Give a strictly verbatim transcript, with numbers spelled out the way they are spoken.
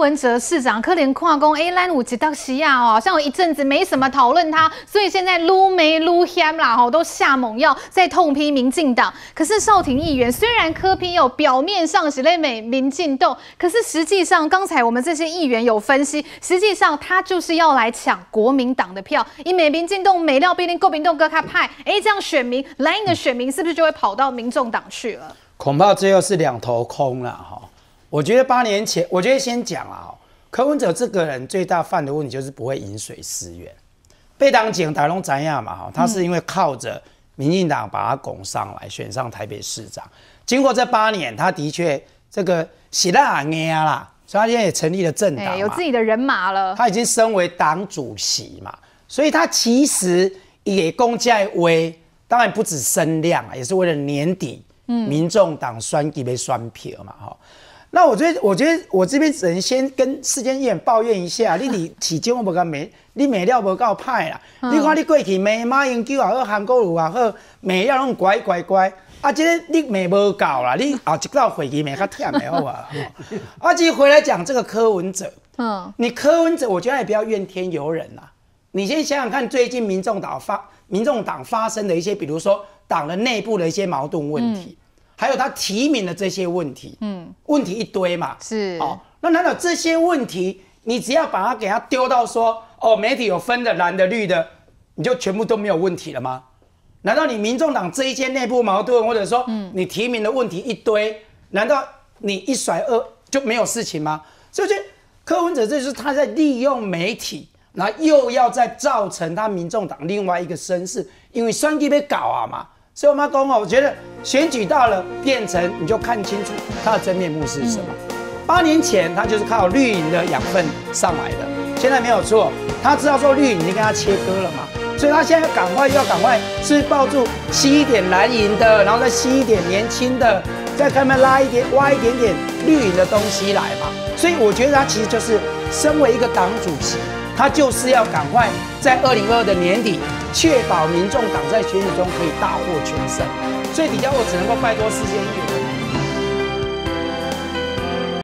文哲市长可怜跨工，哎，咱有一道西亚哦，好像有一阵子没什么讨论他，所以现在撸没撸香啦，吼，都下猛药在痛批民进党。可是少廷议员虽然柯 P 有表面上是在美民进党，可是实际上刚才我们这些议员有分析，实际上他就是要来抢国民党的票，以美民进党美料必定国民党各他派，哎，这样选民蓝营的选民是不是就会跑到民众党去了？ 恐怕最后是两头空了哈。我觉得八年前，我觉得先讲啊，柯文哲这个人最大犯的问题就是不会饮水思源。被当警大龙怎样嘛哈，他是因为靠着民进党把他拱上来，选上台北市长。经过这八年，他的确这个喜大安啦，所以他现在也成立了政党、欸， 有自己的人马了。 他已经升为党主席嘛，所以他其实也公在威，当然不止声量啊，也是为了年底民众党选举被选票嘛哈。那我觉得，我觉得我这边只能先跟世间议员抱怨一下，你你起经我无够美，你美料无够歹啦。嗯、你看你过去美马英九也好，韩国瑜也好，美料拢乖乖乖。啊，这个你美无够啦，你后一道会议美较忝的好啊。啊，其实回来讲这个柯文哲，嗯，你柯文哲，我觉得也不要怨天尤人啦。你先想想看，最近民众党发民众党发生的一些，比如说党的内部的一些矛盾问题。嗯，还有他提名的这些问题，嗯，问题一堆嘛， 是哦。那难道这些问题，你只要把它给它丢到说，哦，媒体有分的蓝的绿的，你就全部都没有问题了吗？难道你民众党这一些内部矛盾，或者说你提名的问题一堆，难道你一甩二就没有事情吗？所以我觉得柯文哲这就是他在利用媒体，然后又要再造成他民众党另外一个声势，因为选举被搞啊嘛。所以我们讲哦，我觉得选举到了，变成你就看清楚他的真面目是什么。八、嗯、年前他就是靠绿营的养分上来的，现在没有错，他知道说绿营已经跟他切割了嘛，所以他现在要赶快要赶快是抱住吸一点蓝营的，然后再吸一点年轻的，再看他们拉一点挖一点点绿营的东西来嘛。所以我觉得他其实就是身为一个党主席，他就是要赶快在二零二二的年底。确保民众党在选举中可以大获全胜，所以底下我只能够拜托世界议员。